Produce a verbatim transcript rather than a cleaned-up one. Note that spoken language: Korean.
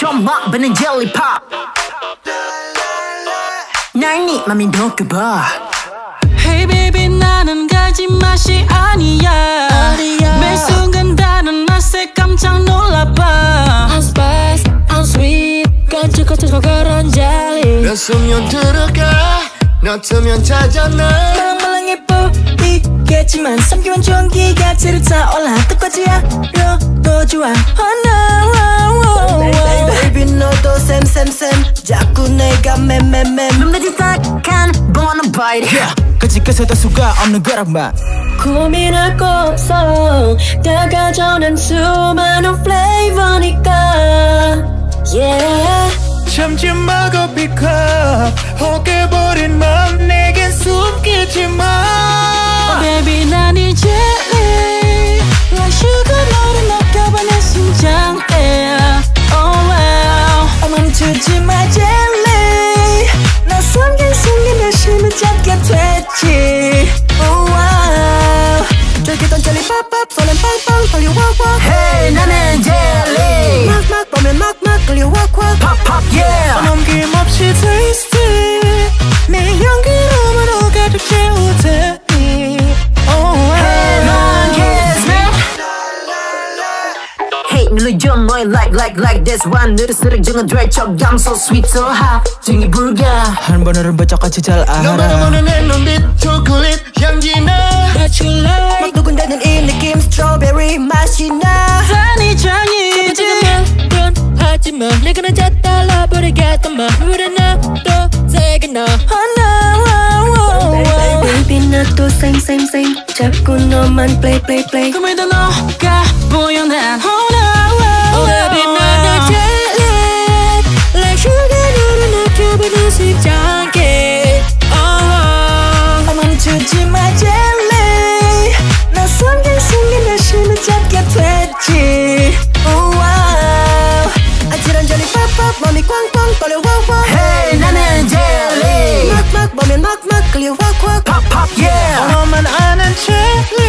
막 배는 젤리 팝 날 네 맘이 녹여봐 Hey baby 나는 가진 맛이 아니야, 아니야. 매 순간 다른 맛에 깜짝 놀라봐. I'm spice, I'm sweet 깜찍거쳐 그런 젤리 몇 수면 들어가 너트면 찾아나 말랑말랑해 보이겠지만 삼키면 전기가 치를 타올라 똑같이 하려도 좋아. Oh no Baby, baby 너도 쌤 쌤 쌤 자꾸 내가 맴맴맴 눈매지 딱한 bonabite yeah. 끝까지도 수가 없는 거란말 고민할 거 없어 다가져는 수많은 플레이버니까 yeah. 참지 마고 pick up 혹해버린 맘 내겐 숨기지 마 oh, Baby 난 이제 Like sugar 너를 녹여봐 내 심장에 Oh wow oh, 멈추지 마 jelly 나 숨긴 숨긴 내 심을 잡게 됐지 oh, wow. 쫄깃한 jelly 팝팝 설렘 빵빵 떨려 왁왁 Hey 나는 jelly 막막 보면 막막 끌려 왁왁 팝팝 yeah 넘김없이 tasty 내 향기로만 가득 채우더니 oh, wow. Hey 넌 kiss me Hey 눌러줘 너의 like like like this one 느릿스릭 정은 되척 I'm so sweet so hot 등이 불가 한 번으로 번쩍같이 잘 알아 너만을 보는 내 눈빛 초콜릿 향기나 What you like 막 두근대는 이 느낌 스트로베리 맛이 나 산이 장이 지금은 하지마 내가 난 잘달라버리겠단 말 물에 나도 세게 나 Oh no Baby, baby 나도 same same same 자꾸 너만 play play play 꿈에도 너가 보여 난 Oh no Baby 나는 jelly Like sugar 너를 느껴봐 내 심장에 Oh 멈추지 마 jelly 나 숨긴 숨긴 내 심을 잡게 됐지 Oh wow 아찔한 jelly 팝팝 맘이 꽝꽝 떨려 와와 Hey 나는 jelly 막막 보면 막막 끌려 왁왁 팝팝 yeah 너만 아는 jelly